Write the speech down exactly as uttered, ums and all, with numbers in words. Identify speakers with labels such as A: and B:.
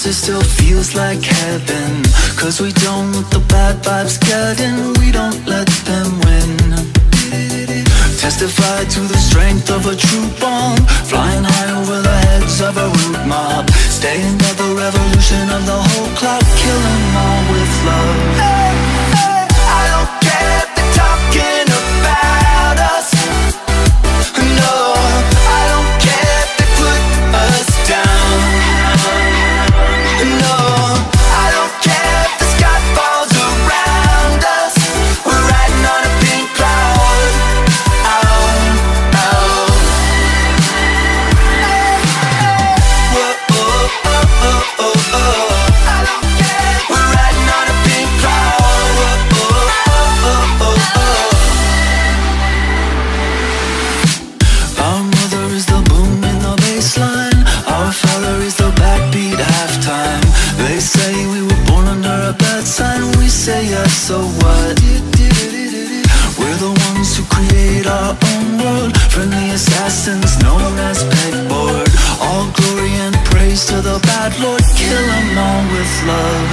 A: it still feels like heaven, 'cause we don't let the bad vibes get in. We don't let them win. Testify to the strength of a true bond, flying high over the heads of a rude mob. Staying by the revolution of the whole clock, kill 'em all with love. Hey, hey, I don't care if they're talking about us. No, I don't care if they put us down. No, I don't care if the sky falls around us. We're riding on a pink cloud. Oh, oh. Whoa, oh, oh, oh, oh, oh. I don't care. We're riding on a pink cloud. Whoa, oh, oh, oh, oh, oh. Our mother is the boom in the bassline. Our father is the backbeat halftime. They say we were born under a bad sign. We say yes, so what? We're the ones who create our own world. Friendly assassins known as pegboard. All glory and praise to the bad Lord. Kill 'em all with love.